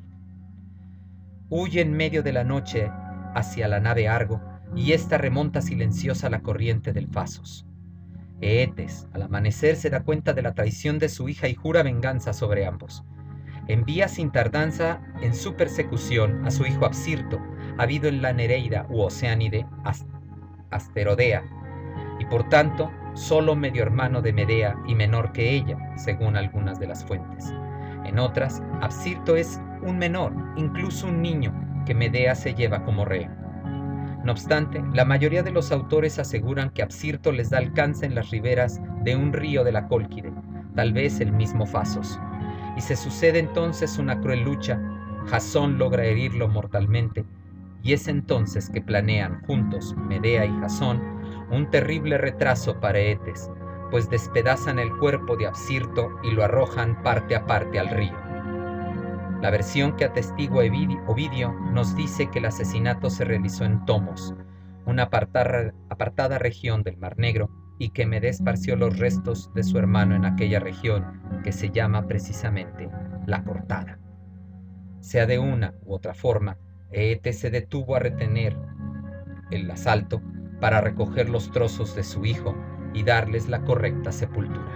Huye en medio de la noche hacia la nave Argo y ésta remonta silenciosa la corriente del Fasos. Eetes, al amanecer, se da cuenta de la traición de su hija y jura venganza sobre ambos. Envía sin tardanza en su persecución a su hijo Absirto, habido en la Nereida u Oceánide Asterodea, y por tanto solo medio hermano de Medea y menor que ella, según algunas de las fuentes. En otras, Absirto es un menor, incluso un niño, que Medea se lleva como rehén. No obstante, la mayoría de los autores aseguran que Absirto les da alcance en las riberas de un río de la Cólquide, tal vez el mismo Fasos. Y se sucede entonces una cruel lucha. Jasón logra herirlo mortalmente, y es entonces que planean juntos, Medea y Jasón, un terrible retraso para Eetes, pues despedazan el cuerpo de Absirto y lo arrojan parte a parte al río. La versión que atestigua Ovidio nos dice que el asesinato se realizó en Tomos, una apartada región del Mar Negro, y que Medea esparció los restos de su hermano en aquella región que se llama precisamente la Cortada. Sea de una u otra forma, Eetes se detuvo a retener el asalto para recoger los trozos de su hijo y darles la correcta sepultura.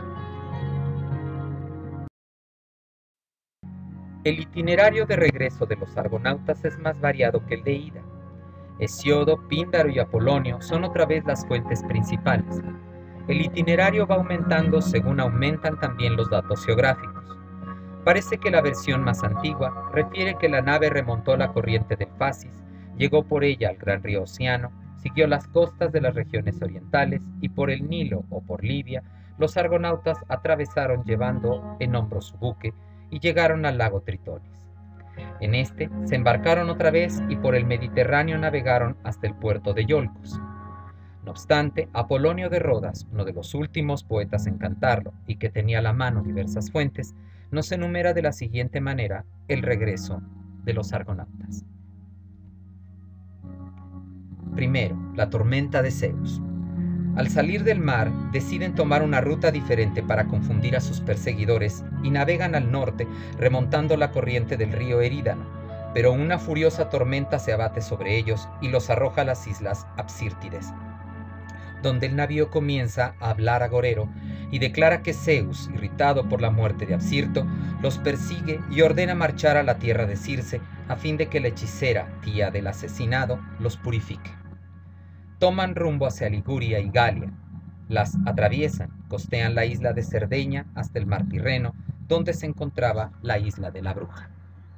El itinerario de regreso de los argonautas es más variado que el de ida. Hesiodo, Píndaro y Apolonio son otra vez las fuentes principales. El itinerario va aumentando según aumentan también los datos geográficos. Parece que la versión más antigua refiere que la nave remontó la corriente del Fasis, llegó por ella al gran río Océano, siguió las costas de las regiones orientales y por el Nilo o por Libia, los argonautas atravesaron llevando en hombros su buque y llegaron al lago Tritonis. En este se embarcaron otra vez y por el Mediterráneo navegaron hasta el puerto de Iolcos. No obstante, Apolonio de Rodas, uno de los últimos poetas en cantarlo y que tenía a la mano diversas fuentes, nos enumera de la siguiente manera el regreso de los argonautas. Primero, la tormenta de Zeus. Al salir del mar, deciden tomar una ruta diferente para confundir a sus perseguidores y navegan al norte, remontando la corriente del río Erídano, pero una furiosa tormenta se abate sobre ellos y los arroja a las islas Apsírtides, donde el navío comienza a hablar agorero y declara que Zeus, irritado por la muerte de Absirto, los persigue y ordena marchar a la tierra de Circe a fin de que la hechicera, tía del asesinado, los purifique. Toman rumbo hacia Liguria y Galia, las atraviesan, costean la isla de Cerdeña hasta el mar Tirreno, donde se encontraba la isla de la Bruja.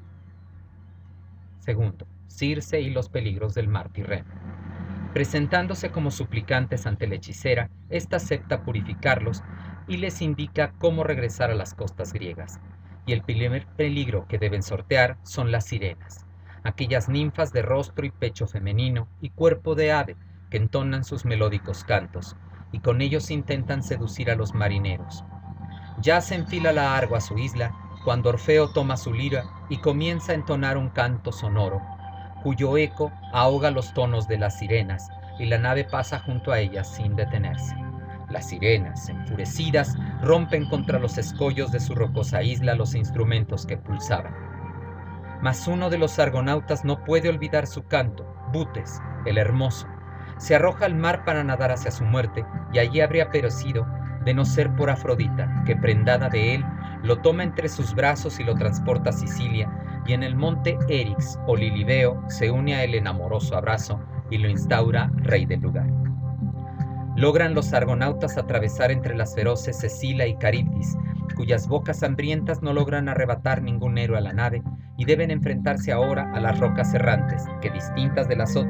Segundo, Circe y los peligros del mar Tirreno. Presentándose como suplicantes ante la hechicera, ésta acepta purificarlos y les indica cómo regresar a las costas griegas. Y el primer peligro que deben sortear son las sirenas, aquellas ninfas de rostro y pecho femenino y cuerpo de ave que entonan sus melódicos cantos, y con ellos intentan seducir a los marineros. Ya se enfila la Argo a su isla, cuando Orfeo toma su lira y comienza a entonar un canto sonoro, cuyo eco ahoga los tonos de las sirenas, y la nave pasa junto a ellas sin detenerse. Las sirenas, enfurecidas, rompen contra los escollos de su rocosa isla los instrumentos que pulsaban. Mas uno de los argonautas no puede olvidar su canto, Butes, el hermoso. Se arroja al mar para nadar hacia su muerte, y allí habría perecido, de no ser por Afrodita, que prendada de él, lo toma entre sus brazos y lo transporta a Sicilia, y en el monte Erix o Lilibeo se une a él en amoroso abrazo y lo instaura rey del lugar. Logran los argonautas atravesar entre las feroces Cecila y Caribdis, cuyas bocas hambrientas no logran arrebatar ningún héroe a la nave, y deben enfrentarse ahora a las rocas errantes, que distintas de las otras,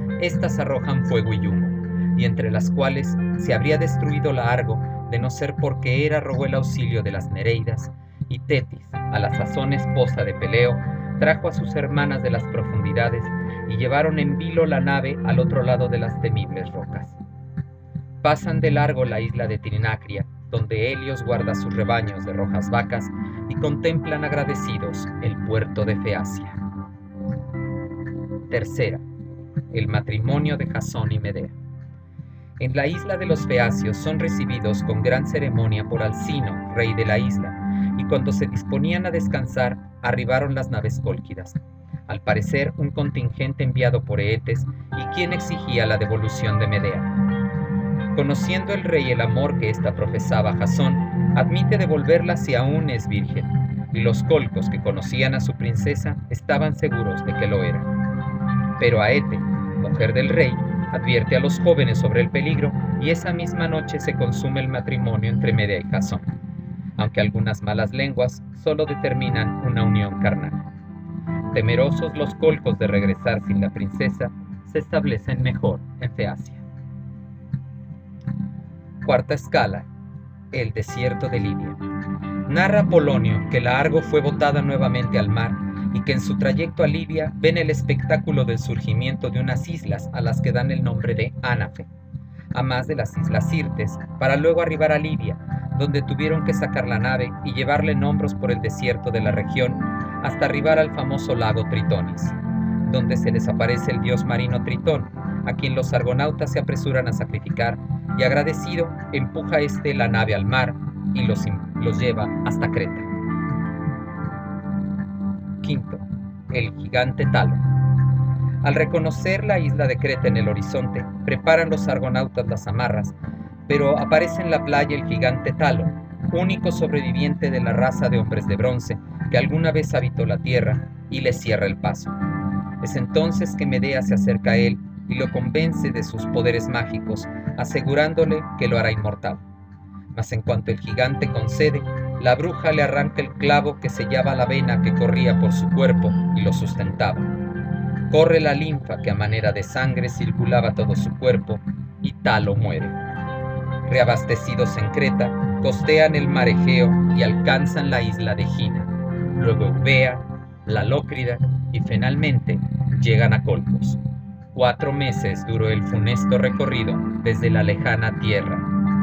éstas arrojan fuego y humo, y entre las cuales se habría destruido la Argo, de no ser porque Hera rogó el auxilio de las Nereidas, y Tetis, a la sazón esposa de Peleo, trajo a sus hermanas de las profundidades, y llevaron en vilo la nave al otro lado de las temibles rocas. Pasan de largo la isla de Trinacria, donde Helios guarda sus rebaños de rojas vacas, y contemplan agradecidos el puerto de Feacia. Tercera, el matrimonio de Jasón y Medea. En la isla de los Feacios son recibidos con gran ceremonia por Alcino, rey de la isla, y cuando se disponían a descansar, arribaron las naves cólquidas. Al parecer, un contingente enviado por Eetes, y quien exigía la devolución de Medea. Conociendo el rey el amor que ésta profesaba a Jasón, admite devolverla si aún es virgen, y los colcos que conocían a su princesa estaban seguros de que lo era. Pero Aete, mujer del rey, advierte a los jóvenes sobre el peligro, y esa misma noche se consume el matrimonio entre Medea y Jasón, aunque algunas malas lenguas solo determinan una unión carnal. Temerosos los colcos de regresar sin la princesa, se establecen mejor en Feacia. Cuarta escala, el desierto de Libia. Narra Polonio que la Argo fue botada nuevamente al mar y que en su trayecto a Libia ven el espectáculo del surgimiento de unas islas a las que dan el nombre de Ánafe, a más de las islas Sirtes, para luego arribar a Libia, donde tuvieron que sacar la nave y llevarla en hombros por el desierto de la región hasta arribar al famoso lago Tritonis, donde se les aparece el dios marino Tritón, a quien los argonautas se apresuran a sacrificar, y agradecido empuja la nave al mar y los lleva hasta Creta. Quinto, el gigante Talo. Al reconocer la isla de Creta en el horizonte, preparan los argonautas las amarras, pero aparece en la playa el gigante Talo, único sobreviviente de la raza de hombres de bronce que alguna vez habitó la tierra, y le cierra el paso. Es entonces que Medea se acerca a él y lo convence de sus poderes mágicos, asegurándole que lo hará inmortal. Mas en cuanto el gigante concede, la bruja le arranca el clavo que sellaba la vena que corría por su cuerpo y lo sustentaba. Corre la linfa que a manera de sangre circulaba todo su cuerpo, y Talo muere. Reabastecidos en Creta, costean el mar Egeo y alcanzan la isla de Gina, luego Eubea, la Lócrida y finalmente llegan a Colcos. 4 meses duró el funesto recorrido desde la lejana tierra.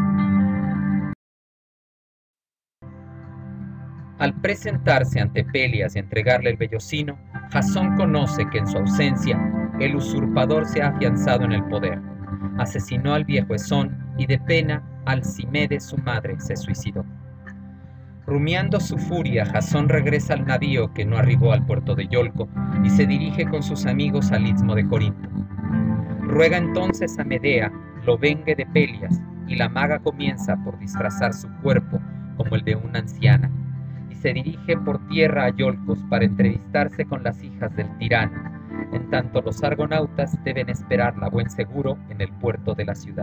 Al presentarse ante Pelias y entregarle el vellocino, Jasón conoce que en su ausencia el usurpador se ha afianzado en el poder. Asesinó al viejo Esón y de pena Alcimede, su madre, se suicidó. Rumiando su furia, Jasón regresa al navío que no arribó al puerto de Iolco y se dirige con sus amigos al istmo de Corinto. Ruega entonces a Medea lo vengue de Pelias, y la maga comienza por disfrazar su cuerpo como el de una anciana, y se dirige por tierra a Iolcos para entrevistarse con las hijas del tirano, en tanto los argonautas deben esperarla a buen seguro en el puerto de la ciudad.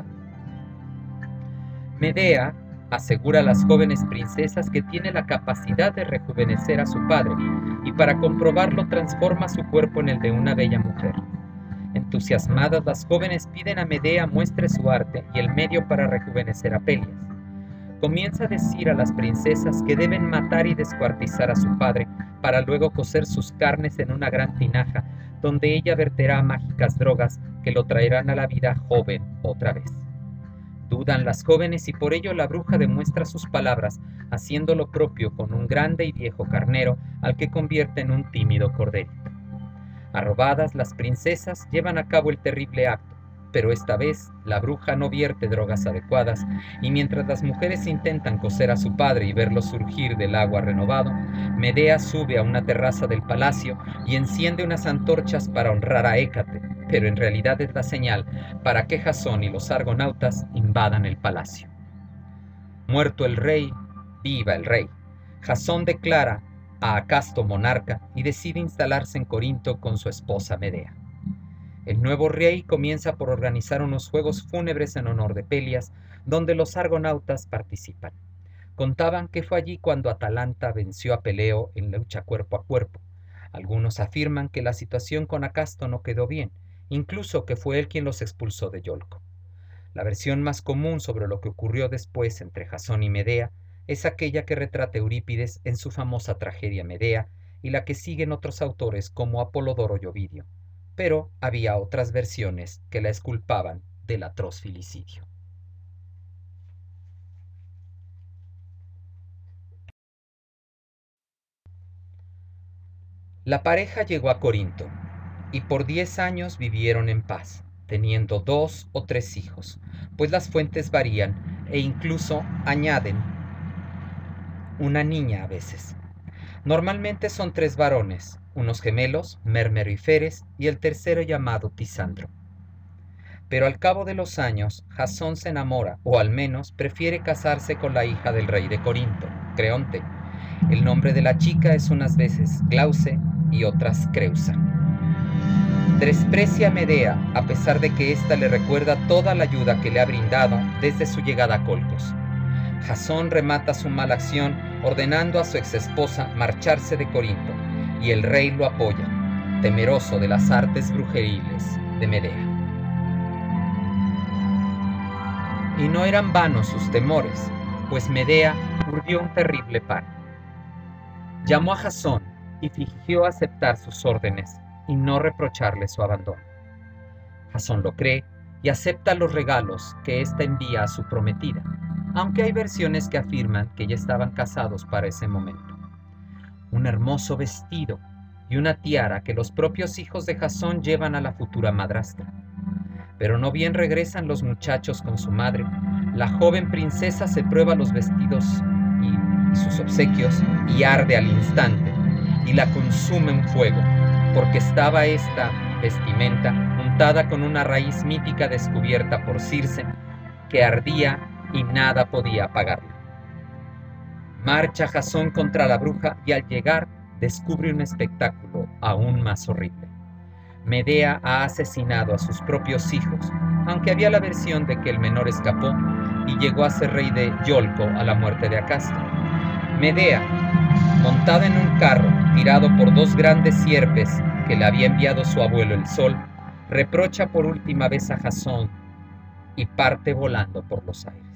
Medea asegura a las jóvenes princesas que tiene la capacidad de rejuvenecer a su padre, y para comprobarlo transforma su cuerpo en el de una bella mujer. Entusiasmadas, las jóvenes piden a Medea muestre su arte y el medio para rejuvenecer a Pelias. Comienza a decir a las princesas que deben matar y descuartizar a su padre para luego cocer sus carnes en una gran tinaja, donde ella verterá mágicas drogas que lo traerán a la vida joven otra vez. Dudan las jóvenes y por ello la bruja demuestra sus palabras, haciendo lo propio con un grande y viejo carnero al que convierte en un tímido corderito. Arrobadas, las princesas llevan a cabo el terrible acto, pero esta vez la bruja no vierte drogas adecuadas, y mientras las mujeres intentan cocer a su padre y verlo surgir del agua renovado, Medea sube a una terraza del palacio y enciende unas antorchas para honrar a Hécate, pero en realidad es la señal para que Jasón y los argonautas invadan el palacio. Muerto el rey, viva el rey. Jasón declara a Acasto monarca y decide instalarse en Corinto con su esposa Medea. El nuevo rey comienza por organizar unos juegos fúnebres en honor de Pelias, donde los argonautas participan. Contaban que fue allí cuando Atalanta venció a Peleo en lucha cuerpo a cuerpo. Algunos afirman que la situación con Acasto no quedó bien, incluso que fue él quien los expulsó de Iolco. La versión más común sobre lo que ocurrió después entre Jasón y Medea es aquella que retrata Eurípides en su famosa tragedia Medea y la que siguen otros autores como Apolodoro y Ovidio, pero había otras versiones que la exculpaban del atroz filicidio. La pareja llegó a Corinto y por 10 años vivieron en paz, teniendo 2 o 3 hijos, pues las fuentes varían e incluso añaden una niña a veces. Normalmente son 3 varones, unos gemelos, Mérmero y Feres, y el tercero llamado Tisandro. Pero al cabo de los años, Jasón se enamora, o al menos prefiere casarse con la hija del rey de Corinto, Creonte. El nombre de la chica es unas veces Glauce y otras Creusa. Desprecia a Medea, a pesar de que ésta le recuerda toda la ayuda que le ha brindado desde su llegada a Colcos. Jasón remata su mala acción ordenando a su exesposa marcharse de Corinto, y el rey lo apoya, temeroso de las artes brujeriles de Medea. Y no eran vanos sus temores, pues Medea urdió un terrible plan. Llamó a Jasón y fingió aceptar sus órdenes y no reprocharle su abandono. Jasón lo cree y acepta los regalos que ésta envía a su prometida, aunque hay versiones que afirman que ya estaban casados para ese momento. Un hermoso vestido y una tiara que los propios hijos de Jasón llevan a la futura madrastra. Pero no bien regresan los muchachos con su madre, la joven princesa se prueba los vestidos y sus obsequios y arde al instante, y la consume un fuego, porque estaba esta vestimenta untada con una raíz mítica descubierta por Circe, que ardía y nada podía apagarla. Marcha Jasón contra la bruja y al llegar descubre un espectáculo aún más horrible. Medea ha asesinado a sus propios hijos, aunque había la versión de que el menor escapó y llegó a ser rey de Iolco a la muerte de Acastro. Medea, montada en un carro tirado por 2 grandes sierpes que le había enviado su abuelo el Sol, reprocha por última vez a Jasón y parte volando por los aires.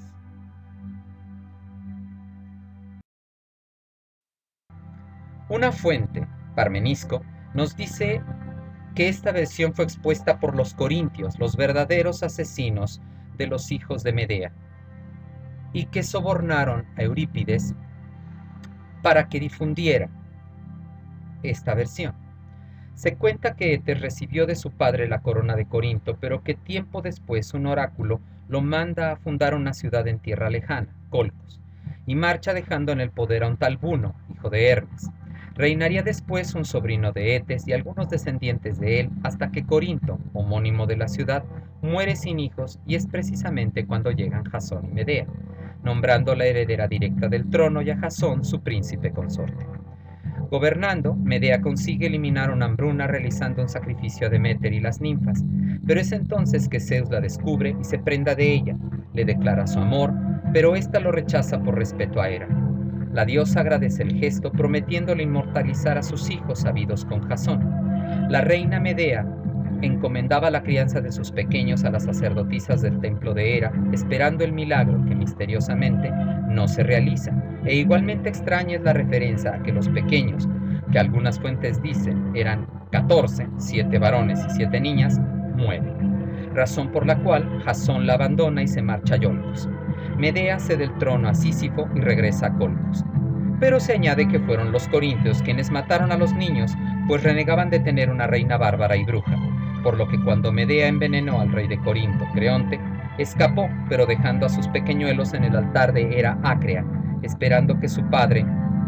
Una fuente, Parmenisco, nos dice que esta versión fue expuesta por los corintios, los verdaderos asesinos de los hijos de Medea, y que sobornaron a Eurípides para que difundiera esta versión. Se cuenta que Éter recibió de su padre la corona de Corinto, pero que tiempo después un oráculo lo manda a fundar una ciudad en tierra lejana, Colcos, y marcha dejando en el poder a un tal Buno, hijo de Hermes. Reinaría después un sobrino de Etes y algunos descendientes de él, hasta que Corinto, homónimo de la ciudad, muere sin hijos, y es precisamente cuando llegan Jasón y Medea, nombrando la heredera directa del trono y a Jasón su príncipe consorte. Gobernando, Medea consigue eliminar una hambruna realizando un sacrificio a Deméter y las ninfas, pero es entonces que Zeus la descubre y se prenda de ella, le declara su amor, pero ésta lo rechaza por respeto a Hera. La diosa agradece el gesto, prometiéndole inmortalizar a sus hijos habidos con Jasón. La reina Medea encomendaba la crianza de sus pequeños a las sacerdotisas del templo de Hera, esperando el milagro que misteriosamente no se realiza. E igualmente extraña es la referencia a que los pequeños, que algunas fuentes dicen eran 14, 7 varones y 7 niñas, mueren, razón por la cual Jasón la abandona y se marcha a Iolcos. Medea cede el trono a Sísifo y regresa a Colcos. Pero se añade que fueron los corintios quienes mataron a los niños, pues renegaban de tener una reina bárbara y bruja, por lo que cuando Medea envenenó al rey de Corinto, Creonte, escapó, pero dejando a sus pequeñuelos en el altar de Hera Acrea, esperando que su padre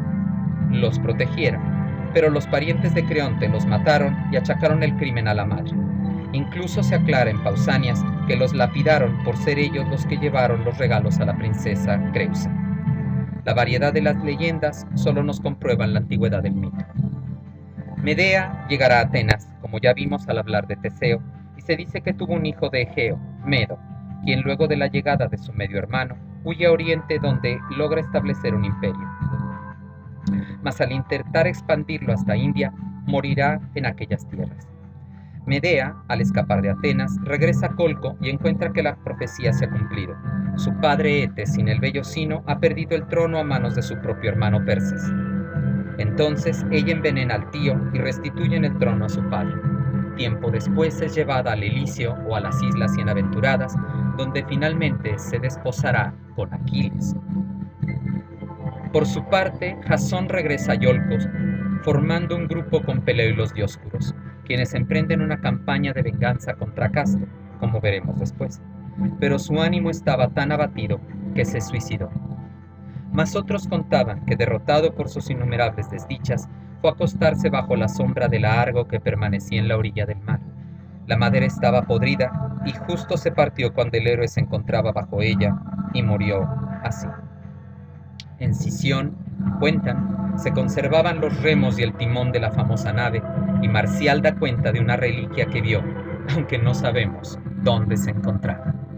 los protegiera. Pero los parientes de Creonte los mataron y achacaron el crimen a la madre. Incluso se aclara en Pausanias que los lapidaron por ser ellos los que llevaron los regalos a la princesa Creusa. La variedad de las leyendas solo nos comprueban la antigüedad del mito. Medea llegará a Atenas, como ya vimos al hablar de Teseo, y se dice que tuvo un hijo de Egeo, Medo, quien luego de la llegada de su medio hermano, huye a Oriente donde logra establecer un imperio. Mas al intentar expandirlo hasta India, morirá en aquellas tierras. Medea, al escapar de Atenas, regresa a Colco y encuentra que la profecía se ha cumplido. Su padre Eetes, sin el bello Sino, ha perdido el trono a manos de su propio hermano Perses. Entonces ella envenena al tío y restituye el trono a su padre. Tiempo después es llevada al Elíseo o a las Islas Bienaventuradas, donde finalmente se desposará con Aquiles. Por su parte, Jasón regresa a Iolcos, formando un grupo con Peleo y los Dioscuros, quienes emprenden una campaña de venganza contra Castor, como veremos después. Pero su ánimo estaba tan abatido que se suicidó. Mas otros contaban que, derrotado por sus innumerables desdichas, fue a acostarse bajo la sombra de la Argo que permanecía en la orilla del mar. La madera estaba podrida y justo se partió cuando el héroe se encontraba bajo ella y murió así. En Sición, cuentan, se conservaban los remos y el timón de la famosa nave, y Marcial da cuenta de una reliquia que vio, aunque no sabemos dónde se encontraba.